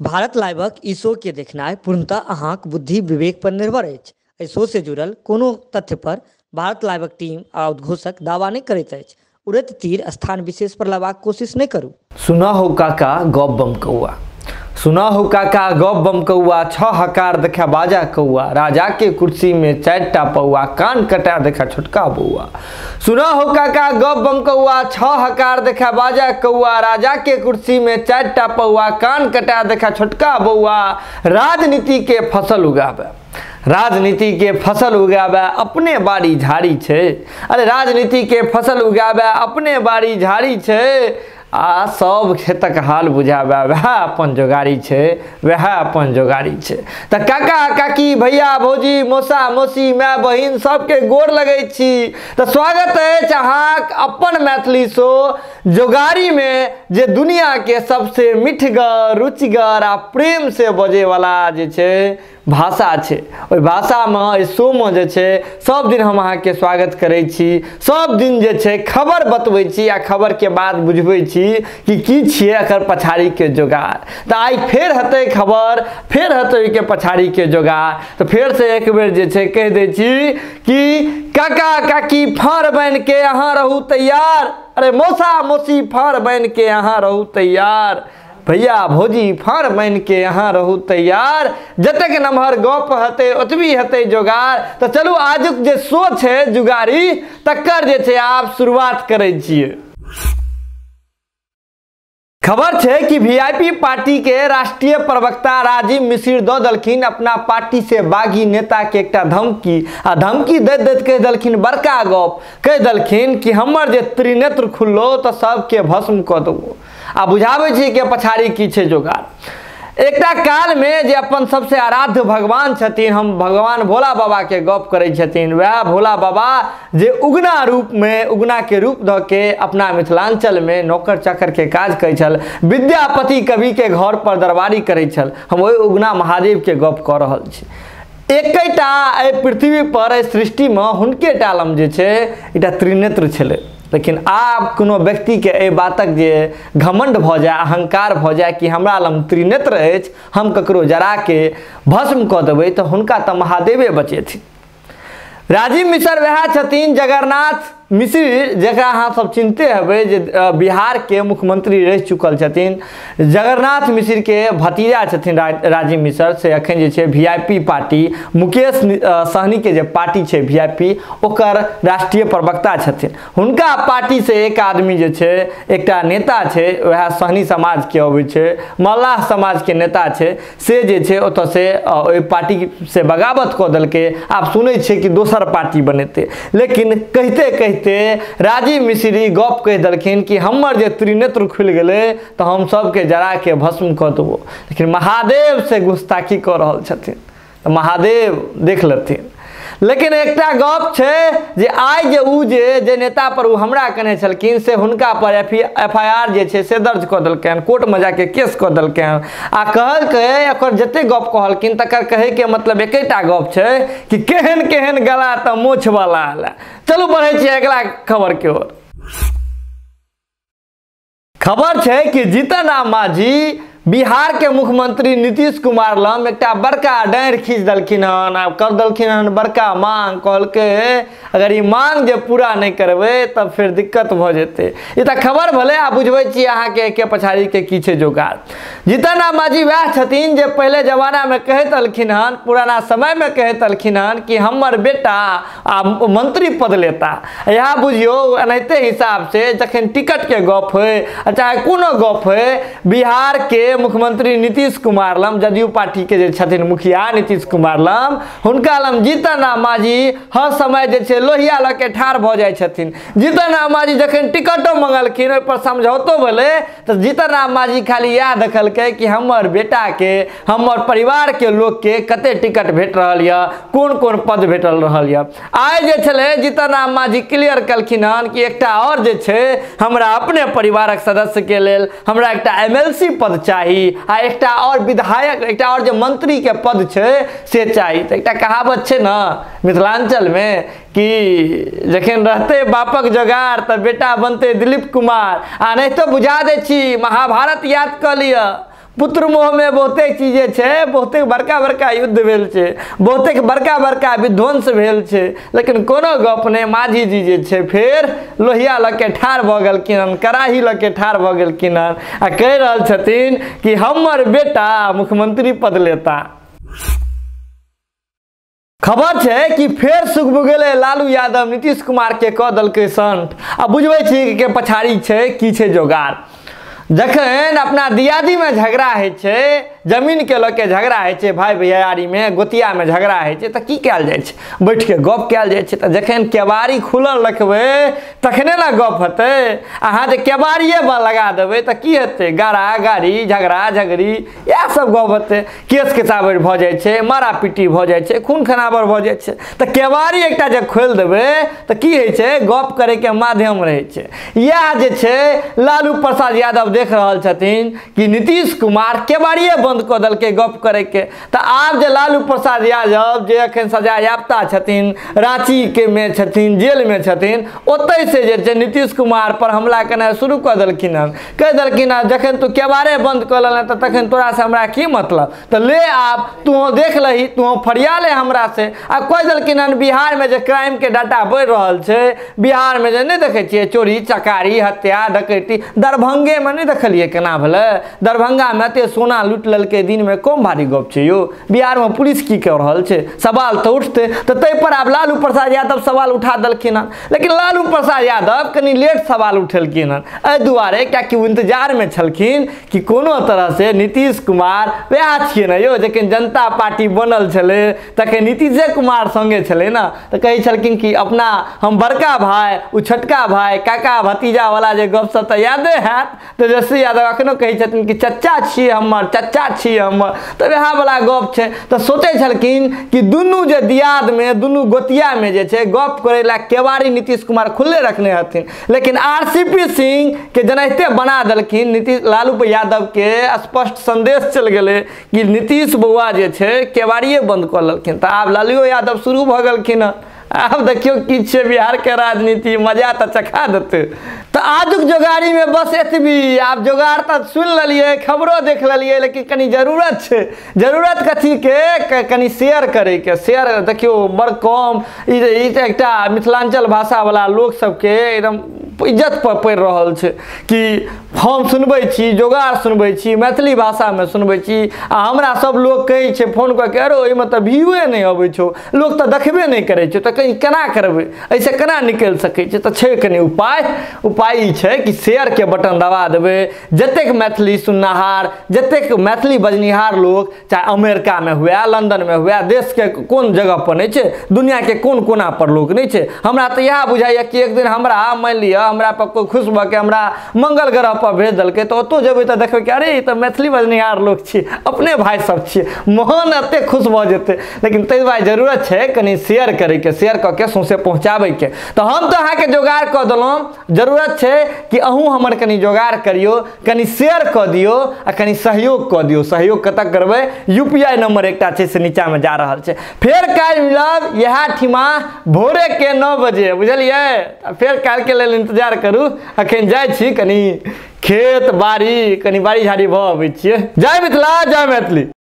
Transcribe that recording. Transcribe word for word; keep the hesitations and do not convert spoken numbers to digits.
भारत लाइवक ई show के देखनाइ पूर्णतः अहाँक बुद्धि विवेक पर निर्भर अछि। एहि शो से जुड़ल कोनो तथ्य पर भारत लाइवक टीम आ उद्घोषक दावा नहीं करैत अछि। उड़ैत तीर स्थान विशेष पर लेबाक कोशिश नहीं करू। सुना हो काका गप बम कौआ, सुना हो काका गप बम कौआ, छ हकार देखा बाजा कौआ, राजा के कुर्सी में चारटा पौआ, कान कटा देखा छोटका बउआ। सुना हो काका गप बम कौआ, छ हकार देखा बाजा कौआ, राजा के कुर्सी में चारटा पौआ, कान कटा देखा छोटका बउआ। राजनीति के फसल उगाबे, राजनीति के फसल उगाबे अपने बाड़ी झाड़ी छे। अरे राजनीति के फसल उगाबे अपने बाड़ी झाड़ी छे, आ सब खेतक हाल बुझाबे वह अपन जोगाड़ी छे, वह अपन जोगाड़ी छे। त काका काकी भैया भौजी मौसा मौसी माय बहिन सबके गोर लगै छी। त स्वागत है अहाँक अपन मैथिली शो जोगाड़ी में, जे दुनिया के सबसे मिठगर रुचिगर आ प्रेम से बजे वाला जे छे भाषा छे। ओहि भाषा में इस शो में जे छे सब दिन हम अहाँ के स्वागत करै छी। सब दिन जे छे खबर बतबै छी आ खबर के बाद बुझबै छी कि की छिए एकर पछाड़ी के जोगाड़। त आई फेर हतै खबर, फेर हतै के पछाड़ी के जोगाड़। तो फिर से एक बेर जे छे कह दै छी कि काका काकी फाड़ बन के अहाँ रहू तैयार। अरे मौसा मौसी फाड़ बन के अहाँ रहू तैयार, भैया भौजी फाड़ बन के यहाँ रहू तैयार। जतक नमहर गप हते ओतबी हते जोगाड़। तो चलू आजुक जे शो छे जुगाड़ी तकर जे छे आप शुरुआत करै छिए। खबर छे कि वीआईपी पार्टी के राष्ट्रीय प्रवक्ता राजीव मिश्र दो दलखिन अपना पार्टी से बागी नेता के एकटा धमकी। आ धमकी दैत दैत कह दलखिन बड़का गप, कह दलखिन कि हमर जे त्रिनेत्र खुललो तो सबके भस्म क देबो। आ बुझाबै छी के पछाड़ी की छे जोगाड़। एकटा काल में जे अपन सबसे आराध्य भगवान छथिन, हम भगवान भोला बाबा के गप करै छथिन, वह भोला बाबा जे उगना रूप में उगना के रूप ध के अपना मिथिलांचल में नौकर चाकर के काज करै छल, विद्यापति कवि के घर पर दरबारी करै छल। हम ओहि उगना महादेव के गप क रहल छी। एकैटा एहि पृथ्वी पर एहि सृष्टि में हुनके टालम जे छे एकटा त्रिनेत्र छलै। लेकिन आब कोनो व्यक्ति के ए बातक जे घमंड भ जाए, अहंकार भ जाए कि हमरा लग त्रिनेत्र अछि, हम ककरो जरा के भस्म क देबै, तो हुनका त महादेवे बचेथिन। राजीव मिश्र वह छथिन जगन्नाथ मिश्र, जकरा अहाँ सब चिन्हते हेबै, जे बिहार के मुख्यमंत्री रह चुकल छथिन। जगन्नाथ मिश्र के भतीजा छथिन राजीव मिश्र। से अखन जे छे वीआईपी पार्टी, मुकेश सहनी के जे पार्टी छे वीआईपी, ओकर राष्ट्रीय प्रवक्ता छथिन। हुनका पार्टी से एक आदमी जे छे एकटा नेता छे, वह सहनी समाज के अबै छे, मल्लाह समाज के नेता छे, से जे छे ओत से ओइ पार्टी से बगावत क देलकै। आप सुनै छे कि दोसर पार्टी बनेते, लेकिन कहते कहते राजीव मिश्री गप कह दलखिन कि हमर जे त्रिनेत्र खुल गए तो हम सबके जरा के भस्म क देबो। लेकिन महादेव से गुस्ताखी कर रहल छथिन, तो महादेव देख लेथिन। लेकिन एकटा गप छे जे आइ जे उ जे जे नेता पर उ हमरा कने छलखिन, से हुनका पर एफआईआर जे छे से दर्ज क देलकैन, कोर्ट में जाके केस क देलकैन। आ कहलकै एकर जते गप कहलखिन तकर कहे के मतलब एकैटा गप छे कि केहन केहन गला त मोछ वाला आला। चलू बढ़े छी अगला खबर के ओर। खबर छे कि जीतन राम मांझी बिहार के मुख्यमंत्री नीतीश कुमार लम एकटा बड़का डाँर खींच दलखिन हन। आ कर दलखिन हन बड़का मांग, कहलकै अगर ये मांग जे पूरा नहीं करबे तब फिर दिक्कत भ जेते। ये त खबर भले आ बुझबै छी अहाँ के के पछाड़ी के की छे जोगाड़। जीतन राम मांझी वह छथिन जे पहले जमाना में कहत अलखिन हन, पुराना समय में कहत अलखिन हन कि हमर बेटा आ मंत्री पद लेता। यहाँ बुझियो एनाहिते हिसाब से जखन टिकट के गप होय चाहे कोनो गप होय, बिहार के मुख्यमंत्री नीतीश कुमार लम, जदयू पार्टी के जे छथिन मुखिया नीतीश कुमार लम, हुनका लम जीतन राम मांझी हर समय जे छे लोहिया ल के ठाड़ भ जाय छथिन। जीतन राम मांझी जखन टिकटो मंगलखिन, ओइ पर समझौतो भेले, तो जीतन राम मांझी खाली यह देखलकै कि हमर बेटा के, हमर परिवार के लोग के कते टिकट भेट रहल य, कोन कोन पद भेटल रहल य। आइ जे छले जीतन राम मांझी क्लियर कलखिन हन कि एकटा और जे छे हमरा अपने परिवारक सदस्य के लेल हमरा एकटा एमएलसी पद चाहिए, आ एकटा और विधायक, एकटा और जो मंत्री के पद छे से चाहिए। तो एकटा कहावत छे ना मिथिलांचल में कि जखन रहते बापक जोगाड़ तो बेटा बनते दिलीप कुमार। आ नहीं तो बुझा दे छी, महाभारत याद कर लिया। पुत्र मोह में बहुते चीजें छे, बहुते बड़का बड़का युद्ध भेल छे, बहुते बड़का बड़का विध्वंस भेल छे, लेकिन कोनो गप नहीं। माझी जी जे छे फेर लोहिया लग के ठाढ़ भ गेलखिन, कराही लग के ठाढ़ भ गेलखिन आ कह रहल छथिन कि हमर बेटा मुख्यमंत्री पद लेता। खबर छे कि फेर सुख गेले लालू यादव नीतीश कुमार के कह दलकै संठ। अब बुझबै छी के पछाड़ी छे की छे जोगाड़। जखन अपना दियादी में झगड़ा है छे, जमीन के लऽ के झगड़ा है छे, भाई भैयारी में गोतिया में झगड़ा है छे, तो की कयल जाय छे, बैठ के गप कयल जाय छे। तो जखन केवाड़ी खुलल रखबै तखने ना गप हेतै। अहाँ जे केवाड़िए लगा देबै तो की हेतै, गाड़ा गाड़ी झगड़ा झगड़ी इएह सब गप हेतै। केस केसाबर भऽ जाय छे, मारा पीटी भऽ जाय छे, खून खनाबर भऽ जाय छे। तो केवाड़ी एकटा जे खोलि देबै तो की होइ छे, गप करे के माध्यम रहै छे। इएह जे छे लालू प्रसाद यादव देख रहल छथिन कि नीतीश कुमार केवाड़िए बंद क दल के गप करे के। तो आप जे लालू प्रसाद यादव जे अखन सजा याफ्ता छथिन, रांची के में छथिन, जेल में छथिन, ओतै से जे नीतीश कुमार पर हमला करना शुरू कर दलखिन हन। कह दलखिन हन जखन तू केवाड़े बंद कर लेना तो तखन तोरा से हमरा की मतलब, तो ले आप तू देख लही, तू फरिया ले हमरा से। आ कह दलखिन हन बिहार में जे क्राइम के डाटा बढ़ रहल छे, बिहार में जे नहीं देखे छिए चोरी चकारी हत्या डकैती, दरभंगे में नहीं देखलिए केना भेले। दरभंगा में एते सोना लूट ललके दिन में कम भारी गप छे यो। बिहार में पुलिस की कर रहल छे, सवाल तो उठते। तो तै पर आब लालू प्रसाद यादव सवाल उठा दलखिन हन, लेकिन लालू प्रसाद यादव कनी लेट सवाल उठेलखिन हन। एहि दुआरे कियाकि वो इंतजार में छलखिन कि कोनो तरह से नीतीश कुमार वएह छिए न यो, जखन जनता पार्टी बनल छले तखन नीतीशे कुमार संगे छले ना। तो कहे छलखिन कि अपना हम बड़का भाई उ छोटका भाई काका भतीजा वाला जे गप सब तो यादे हैत। तेजस्वी यादव अखनो कहे छथिन कि चच्चा छिए हमर, चच्चा छिए हमर, तो वएह वाला गप छे। तो सोचे छलखिन कि दुनू जे दियाद में दुनू गोतिया में जे छे गप करे ला केवाड़ी नीतीश कुमार खुले रखने हथिन, लेकिन आरसीपी सिंह के जनहिते बना दलखिन। नीतीश लालू यादव के स्पष्ट संदेश चल गए कि नीतीश बउआ जे छे केवाड़िए बंद कर ललखिन। तो आब लालू यादव शुरू भ गेलखिन। अब देखियो कि छे बिहार के राजनीति, मजा तो चखा देते। तो आजुक जोगाड़ी में बस एतबी। आप जोगाड़ तो सुन लिये, खबरों देख लिये, लेकिन कनी जरूरत छे। जरूरत कथी के, कनी शेयर करे के। शेयर देखियो बड़ कम एकटा मिथिलांचल भाषा वाला लोग सबके एकदम इज्जत पर पड़ रहल छे कि हम सुनबै छी, जोगाड़ सुनबै छी, मैथिली भाषा में सुनबै छी। आ हमरा सब लोग कहे छे फोन कऽ के, अरे ओहिमे तऽ व्यूए नहीं अबै छौ, लोग तऽ देखबे नहीं करे छौ, तऽ कहीं केना करबै, ऐसे केना निकल सकै छै। तऽ छै कनी उपाय। उपाय ई छै कि शेयर के बटन दबा देबै। जतेक मैथिली सुननिहार, जतेक मैथिली बजनिहार लोग, चाहे अमेरिका में हुए, लंदन में हुए, देश के कोन जगह पर नहीं छै, दुनिया के कोन कोना पर लोग नहीं छै। हमरा तऽ इएह बुझाइए कि एक दिन हमरा मान लिअ हमरा पर कोई खुश भ के हमरा मंगल ग्रह पर भेज दलकै, तो ओतो जेबै तऽ देखबै कि अरे ई तऽ मैथिली बजनिहार लोग छियै, अपने भाई सब छियै, मोहन एते खुश भ जेतै। लेकिन तै दुआरे जरूरत छै कनी शेयर करे के, शेयर क के सौंसे पहुंचाबै के। तो हम तो अहाँ के जोगाड़ क देलहुं, जरूरत छै कि अहूँ हमर कनी जोगाड़ करियो, कनी शेयर क दियो आ कनी सहयोग क दियो। सहयोग कतऽ करबै, यूपीआई नंबर एकटा छै से नीचा में जा रहल छै। फेर काल्हि मिलब इएह ठिमा भोरे के नौ बजे, बुझलियै। फेर काल्हि के लेल इंतजार करू। अखन जाइ छी कनी खेत बाड़ी, कनी बाड़ी झाड़ी भऽ अबै छियै। जय मिथिला, जय मैथिली।